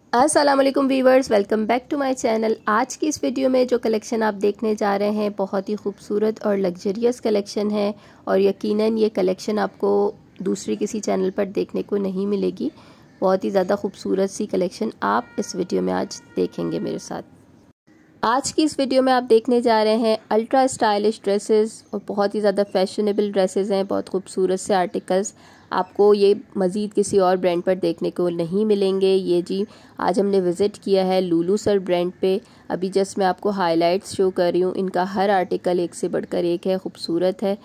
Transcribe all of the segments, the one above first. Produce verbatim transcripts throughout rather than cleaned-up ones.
अस्सलामुअलैकुम viewers, welcome back to my channel. आज की इस वीडियो में जो कलेक्शन आप देखने जा रहे हैं बहुत ही खूबसूरत और लग्जरियस कलेक्शन है और यकीनन ये कलेक्शन आपको दूसरी किसी चैनल पर देखने को नहीं मिलेगी। बहुत ही ज़्यादा खूबसूरत सी कलेक्शन आप इस वीडियो में आज देखेंगे मेरे साथ। आज की इस वीडियो में आप देखने जा रहे हैं अल्ट्रा स्टाइलिश ड्रेसेस और बहुत ही ज़्यादा फैशनेबल ड्रेसेस हैं, बहुत खूबसूरत से आर्टिकल्स। आपको ये मज़ीद किसी और ब्रांड पर देखने को नहीं मिलेंगे। ये जी आज हमने विज़िट किया है लुलू सर ब्रांड पे। अभी जस्ट मैं आपको हाइलाइट्स शो कर रही हूँ। इनका हर आर्टिकल एक से बढ़कर एक है, खूबसूरत है।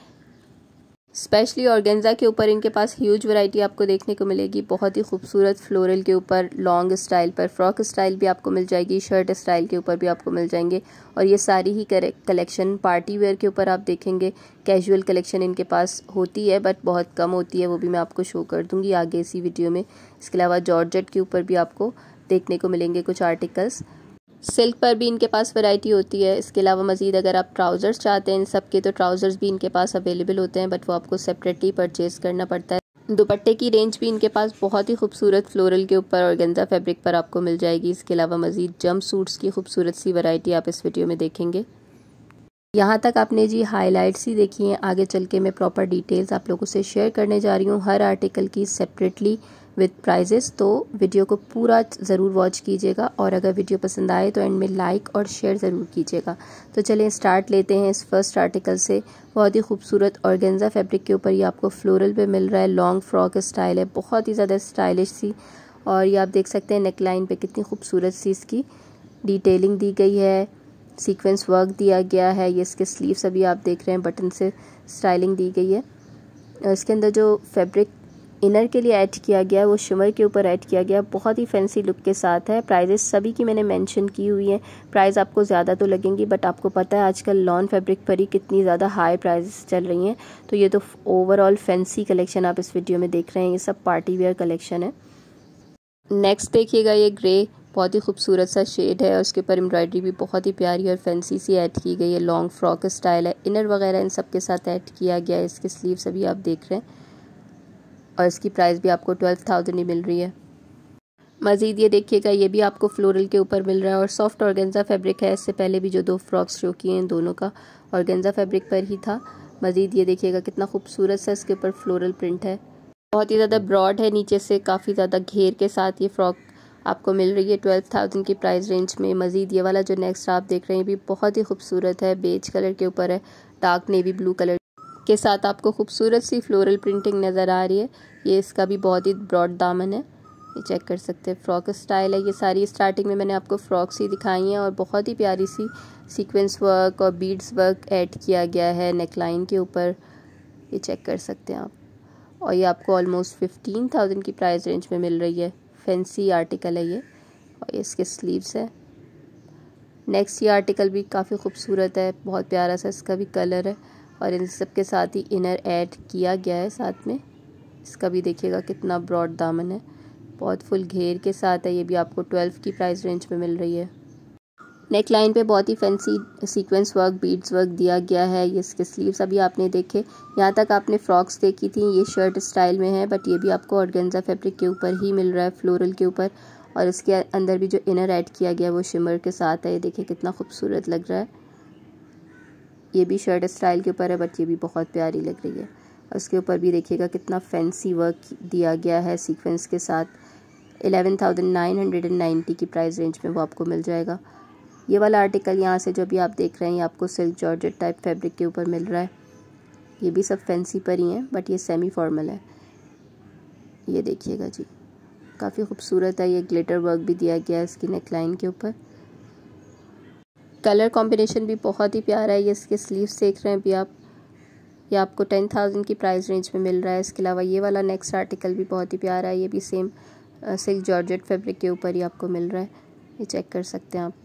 स्पेशली ऑर्गेन्जा के ऊपर इनके पास ह्यूज वैरायटी आपको देखने को मिलेगी। बहुत ही खूबसूरत फ्लोरल के ऊपर, लॉन्ग स्टाइल पर, फ्रॉक स्टाइल भी आपको मिल जाएगी, शर्ट स्टाइल के ऊपर भी आपको मिल जाएंगे। और ये सारी ही कलेक्शन पार्टी वेयर के ऊपर आप देखेंगे। कैजुअल कलेक्शन इनके पास होती है बट बहुत कम होती है, वो भी मैं आपको शो कर दूँगी आगे इसी वीडियो में। इसके अलावा जॉर्जेट के ऊपर भी आपको देखने को मिलेंगे कुछ आर्टिकल्स। सिल्क पर भी इनके पास वैरायटी होती है। इसके अलावा मज़ीद अगर आप ट्राउज़र्स चाहते हैं इन सब के, तो ट्राउज़र्स भी इनके पास अवेलेबल होते हैं बट वो आपको सेपरेटली परचेज़ करना पड़ता है। दुपट्टे की रेंज भी इनके पास बहुत ही खूबसूरत फ्लोरल के ऊपर और गेंजा फैब्रिक पर आपको मिल जाएगी। इसके अलावा मज़ीद जंप सूट्स की खूबसूरत सी वैरायटी आप इस वीडियो में देखेंगे। यहाँ तक आपने जी हाइलाइट्स ही देखी हैं। आगे चल के मैं प्रॉपर डिटेल्स आप लोगों से शेयर करने जा रही हूँ हर आर्टिकल की सेपरेटली विद प्राइजेस। तो वीडियो को पूरा ज़रूर वॉच कीजिएगा और अगर वीडियो पसंद आए तो एंड में लाइक और शेयर ज़रूर कीजिएगा। तो चलें स्टार्ट लेते हैं इस फर्स्ट आर्टिकल से। बहुत ही खूबसूरत ऑर्गेन्जा फैब्रिक के ऊपर ये आपको फ्लोरल पे मिल रहा है। लॉन्ग फ्रॉक स्टाइल है, बहुत ही ज़्यादा स्टाइलिश सी। और ये आप देख सकते हैं नेकलाइन पे कितनी खूबसूरत सी इसकी डिटेलिंग दी गई है, सीक्वेंस वर्क दिया गया है। ये इसके स्लीव्स अभी आप देख रहे हैं, बटन से स्टाइलिंग दी गई है। और इसके अंदर जो फैब्रिक इनर के लिए ऐड किया गया वो शिमर के ऊपर ऐड किया गया, बहुत ही फैंसी लुक के साथ है। प्राइजेस सभी की मैंने मेंशन की हुई हैं। प्राइस आपको ज़्यादा तो लगेंगी बट आपको पता है आजकल लॉन फैब्रिक पर ही कितनी ज़्यादा हाई प्राइजेस चल रही हैं। तो ये तो ओवरऑल फैंसी कलेक्शन आप इस वीडियो में देख रहे हैं, ये सब पार्टी वेयर कलेक्शन है। नेक्स्ट देखिएगा, ये ग्रे बहुत ही खूबसूरत सा शेड है और उसके ऊपर एम्ब्रॉयडरी भी बहुत ही प्यारी और फैंसी सी ऐड की गई है। लॉन्ग फ्रॉक स्टाइल है, इनर वगैरह इन सब के साथ ऐड किया गया है। इसके स्लीव्स अभी आप देख रहे हैं और इसकी प्राइस भी आपको ट्वेल्व थाउजेंड ही मिल रही है। मज़ीद ये देखिएगा, ये भी आपको फ्लोरल के ऊपर मिल रहा है और सॉफ्ट ऑर्गेन्जा फैब्रिक है। इससे पहले भी जो दो फ्रॉक्स शो किए हैं दोनों का ऑर्गेन्जा फैब्रिक पर ही था। मज़ीद ये देखिएगा कितना खूबसूरत सा इसके ऊपर फ्लोरल प्रिंट है। बहुत ही ज़्यादा ब्रॉड है, नीचे से काफ़ी ज़्यादा घेर के साथ ये फ्रॉक आपको मिल रही है ट्वेल्व थाउजेंड की प्राइस रेंज में। मज़ीद ये वाला जो नेक्स्ट आप देख रहे हैं भी बहुत ही खूबसूरत है, बेज कलर के ऊपर है, डार्क नेवी ब्लू कलर के साथ आपको खूबसूरत सी फ्लोरल प्रिंटिंग नज़र आ रही है। ये इसका भी बहुत ही ब्रॉड दामन है, ये चेक कर सकते हैं। फ्रॉक स्टाइल है ये सारी। स्टार्टिंग में मैंने आपको फ्रॉक्स ही दिखाई हैं और बहुत ही प्यारी सी सीक्वेंस वर्क और बीड्स वर्क ऐड किया गया है नेकलाइन के ऊपर, ये चेक कर सकते हैं आप। और ये आपको ऑलमोस्ट फिफ्टीन थाउजेंड की प्राइस रेंज में मिल रही है। फैंसी आर्टिकल है ये और ये इसके स्लीव्स है। नेक्स्ट ये आर्टिकल भी काफ़ी खूबसूरत है, बहुत प्यारा सा इसका भी कलर है और इन सब के साथ ही इनर ऐड किया गया है साथ में। इसका भी देखिएगा कितना ब्रॉड दामन है, बहुत फुल घेर के साथ है। ये भी आपको ट्वेल्व की प्राइस रेंज में मिल रही है। नेक लाइन पे बहुत ही fancy sequence work, beads work दिया गया है। ये इसके स्लीव्स अभी आपने देखे। यहाँ तक आपने फ्रॉक्स देखी थी, ये शर्ट स्टाइल में है बट ये भी आपको ऑर्गेन्जा फैब्रिक के ऊपर ही मिल रहा है, फ्लोरल के ऊपर। और इसके अंदर भी जो इनर ऐड किया गया वो शिमर के साथ है। ये देखिए कितना खूबसूरत लग रहा है। ये भी शर्ट स्टाइल के ऊपर है बट ये भी बहुत प्यारी लग रही है। और उसके ऊपर भी देखिएगा कितना फैंसी वर्क दिया गया है सीक्वेंस के साथ। Eleven thousand nine hundred and ninety की प्राइस रेंज में वो आपको मिल जाएगा। ये वाला आर्टिकल यहाँ से जो अभी आप देख रहे हैं ये आपको सिल्क जॉर्जेट टाइप फैब्रिक के ऊपर मिल रहा है। ये भी सब फैंसी पर ही हैं बट ये सेमी फॉर्मल है। ये देखिएगा जी काफ़ी खूबसूरत है। ये ग्लिटर वर्क भी दिया गया है इसकी नेकलाइन के ऊपर। कलर कॉम्बिनेशन भी बहुत ही प्यारा है। ये इसके स्लीव्स देख रहे हैं अभी आप, ये आपको टेन थाउजेंड की प्राइस रेंज में मिल रहा है। इसके अलावा ये वाला नेक्स्ट आर्टिकल भी बहुत ही प्यारा है। ये भी सेम सिल्क जॉर्जेट फैब्रिक के ऊपर ही आपको मिल रहा है, ये चेक कर सकते हैं आप।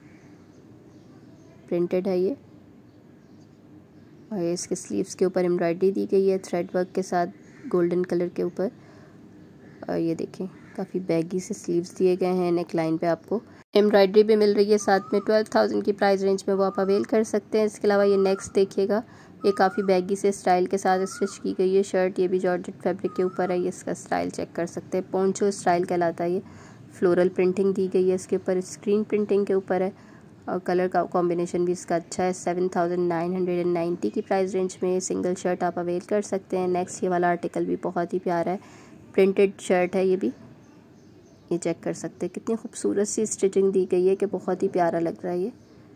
प्रिंटेड है ये और ये इसके स्लीव्स के ऊपर एम्ब्रॉयडरी दी गई है थ्रेड वर्क के साथ गोल्डन कलर के ऊपर। और ये देखें काफ़ी बैगी से स्लीव्स दिए गए हैं। नेक लाइन पे आपको एम्ब्रॉयडरी भी मिल रही है साथ में। ट्वेल्व थाउजेंड की प्राइस रेंज में वो आप अवेल कर सकते हैं। इसके अलावा ये नेक्स्ट देखिएगा, ये काफ़ी बैगी से स्टाइल के साथ स्टिच की गई है शर्ट। ये भी जॉर्जेट फैब्रिक के ऊपर है। ये इसका स्टाइल चेक कर सकते हैं, पोंचो स्टाइल कहलाता है। ये फ्लोरल प्रिंटिंग दी गई है इसके ऊपर, स्क्रीन प्रिंटिंग के ऊपर है और कलर का कॉम्बिनेशन भी इसका अच्छा है। Seven thousand nine hundred and ninety की प्राइस रेंज में सिंगल शर्ट आप अवेल कर सकते हैं। नेक्स्ट ये वाला आर्टिकल भी बहुत ही प्यारा है, प्रिंटेड शर्ट है ये भी, ये चेक कर सकते हैं कितनी खूबसूरत सी स्टिचिंग दी गई है कि बहुत ही प्यारा लग रहा है। ये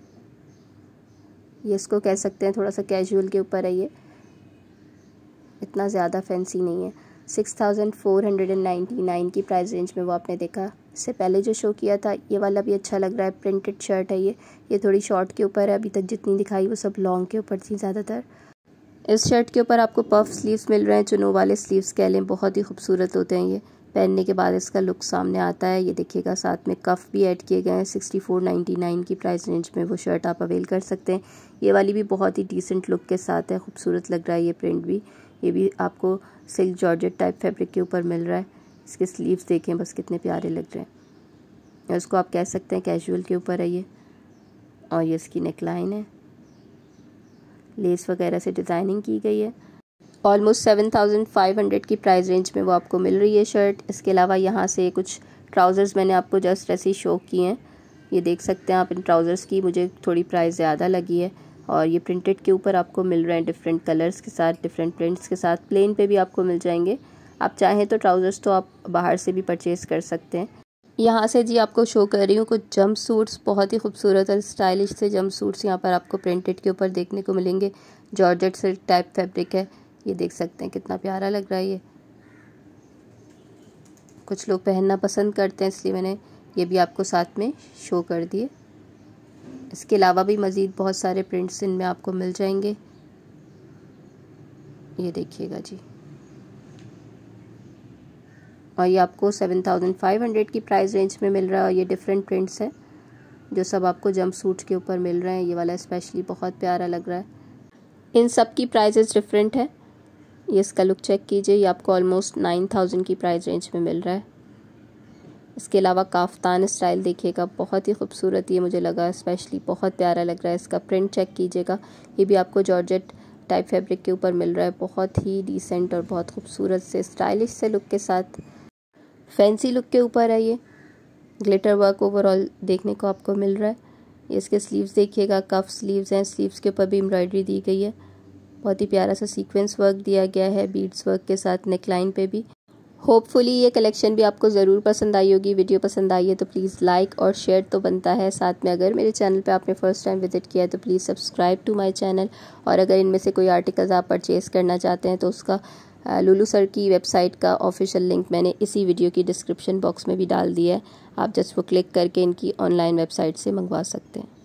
ये इसको कह सकते हैं थोड़ा सा कैजुअल के ऊपर है, ये इतना ज़्यादा फैंसी नहीं है। Six thousand four hundred and ninety nine की प्राइस रेंज में वो आपने देखा। इससे पहले जो शो किया था ये वाला भी अच्छा लग रहा है, प्रिंटेड शर्ट है ये ये थोड़ी शॉर्ट के ऊपर है, अभी तक जितनी दिखाई वो सब लॉन्ग के ऊपर थी ज़्यादातर। इस शर्ट के ऊपर आपको पफ स्लीव्स मिल रहे हैं, चुनो वाले स्लीव्स कह लें, बहुत ही खूबसूरत होते हैं ये। पहनने के बाद इसका लुक सामने आता है। ये देखिएगा साथ में कफ भी ऐड किए गए हैं। सिक्सटी फोर नाइन्टी नाइन की प्राइस रेंज में वो शर्ट आप अवेल कर सकते हैं। ये वाली भी बहुत ही डिसेंट लुक के साथ है, खूबसूरत लग रहा है ये प्रिंट भी। ये भी आपको सिल्क जॉर्जेट टाइप फैब्रिक के ऊपर मिल रहा है। इसके स्लीव्स देखें बस कितने प्यारे लग रहे हैं। और इसको आप कह सकते हैं कैजुअल के ऊपर है ये। और ये इसकी नेकलाइन है, लेस वगैरह से डिज़ाइनिंग की गई है। Almost seven thousand five hundred की प्राइस रेंज में वो आपको मिल रही है शर्ट। इसके अलावा यहाँ से कुछ ट्राउज़र्स मैंने आपको जस्ट ऐसे ही शो किए हैं, ये देख सकते हैं आप। इन ट्राउज़र्स की मुझे थोड़ी प्राइस ज़्यादा लगी है और ये प्रिंटेड के ऊपर आपको मिल रहे हैं, डिफरेंट कलर्स के साथ, डिफरेंट प्रिंट्स के साथ। प्लेन पे भी आपको मिल जाएंगे। आप चाहें तो ट्राउज़र्स तो आप बाहर से भी परचेज़ कर सकते हैं। यहाँ से जी आपको शो कर रही हूँ कुछ जंप सूट्स, बहुत ही खूबसूरत और स्टाइलिश से जंप सूट्स यहाँ पर आपको प्रिंटेड के ऊपर देखने को मिलेंगे। जॉर्जेट सिल्क टाइप फैब्रिक है, ये देख सकते हैं कितना प्यारा लग रहा है ये। कुछ लोग पहनना पसंद करते हैं इसलिए मैंने ये भी आपको साथ में शो कर दिए। इसके अलावा भी मज़ीद बहुत सारे प्रिंट्स इनमें आपको मिल जाएंगे, ये देखिएगा जी। और ये आपको सेवन थाउजेंड फाइव हंड्रेड की प्राइस रेंज में मिल रहा है। और ये डिफरेंट प्रिंट्स हैं जो सब आपको जंप सूट्स के ऊपर मिल रहे हैं। ये वाला स्पेशली बहुत प्यारा लग रहा है। इन सब की प्राइसेस डिफरेंट है। ये इसका लुक चेक कीजिए, ये आपको ऑलमोस्ट नाइन थाउजेंड की प्राइस रेंज में मिल रहा है। इसके अलावा काफ्तान स्टाइल देखिएगा, बहुत ही खूबसूरत ये मुझे लगा, स्पेशली बहुत प्यारा लग रहा है। इसका प्रिंट चेक कीजिएगा, ये भी आपको जॉर्जेट टाइप फैब्रिक के ऊपर मिल रहा है। बहुत ही डिसेंट और बहुत खूबसूरत से स्टाइलिश से लुक के साथ, फैंसी लुक के ऊपर है ये। ग्लिटर वर्क ओवरऑल देखने को आपको मिल रहा है। ये इसके स्लीव्स देखिएगा, कफ स्लीव्स हैं, स्लीव्स के ऊपर भी एम्ब्रॉयडरी दी गई है। बहुत ही प्यारा सा सीक्वेंस वर्क दिया गया है बीड्स वर्क के साथ नेकलाइन पे भी। होपफुली ये कलेक्शन भी आपको ज़रूर पसंद आई होगी। वीडियो पसंद आई है तो प्लीज़ लाइक और शेयर तो बनता है। साथ में अगर मेरे चैनल पे आपने फ़र्स्ट टाइम विजिट किया है तो please subscribe to my channel. और अगर इनमें से कोई आर्टिकल्स आप परचेज़ करना चाहते हैं तो उसका लुलू सर की वेबसाइट का ऑफिशियल लिंक मैंने इसी वीडियो की डिस्क्रिप्शन बॉक्स में भी डाल दिया है। आप जस्ट वो क्लिक करके इनकी ऑनलाइन वेबसाइट से मंगवा सकते हैं।